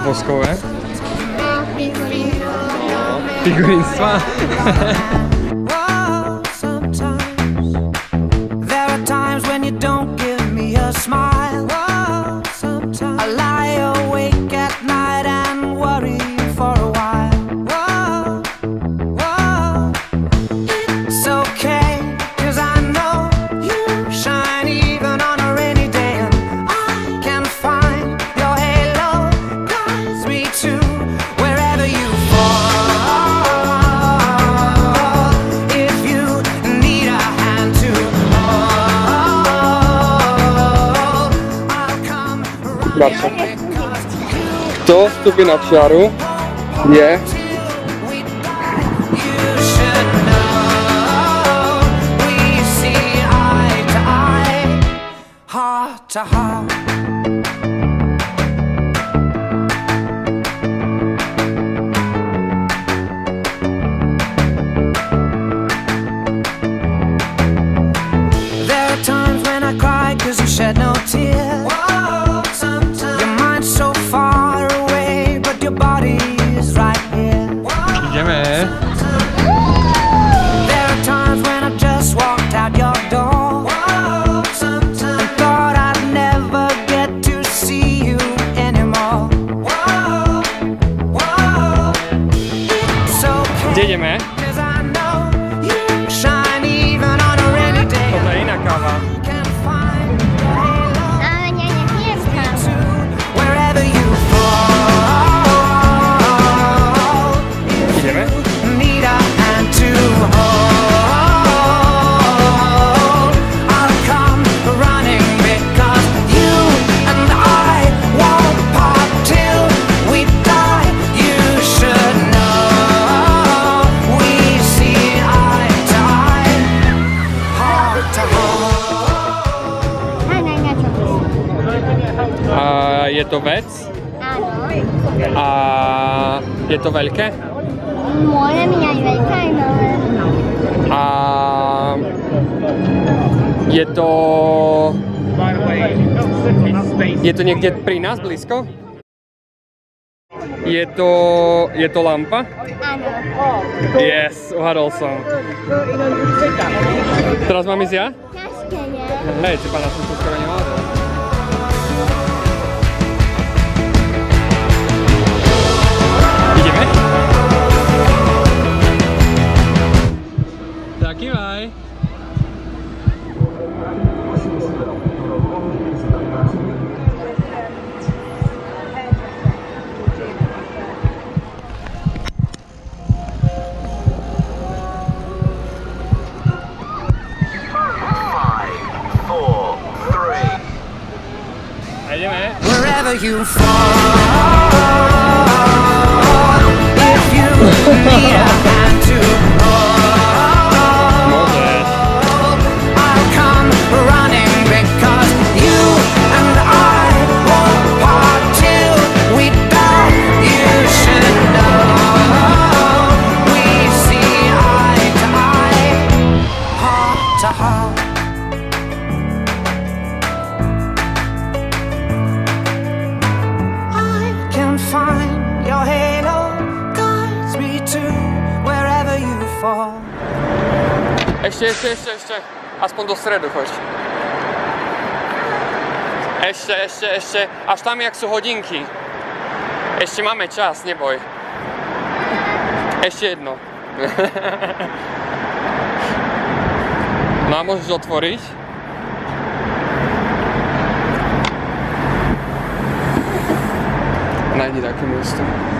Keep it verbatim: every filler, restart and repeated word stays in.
voskové? Figurínstva. Barca. Kto vstupí na čiaru je Kde ideme? Toto je iná káva. Ale nie, nie, nie jest káva. Ideme? A je to vec? Áno. A je to veľké? Môže byť aj veľká, aj malé. A je to... Je to niekde pri nás blízko? Je to... Je to lampa? Áno. Yes, uhadol som. Teraz mám ísť ja? Ťažké, nie? Hej, ty pána som to skoro nevládol. Ideme? Taký vaj. Wherever you fall, if you need a hand to hold, I'll come running because you and I won't part till we die. You should know we see eye to eye, heart to heart. Find your halo, guides me to wherever you fall. Ešte, ešte, ešte, ešte. Aspoň do stredu choď. Ešte, ešte, ešte. Až tam, jak sú hodinky. Ešte máme čas, neboj. Ešte jedno. No a môžeš otvoriť. Najdi také miesto.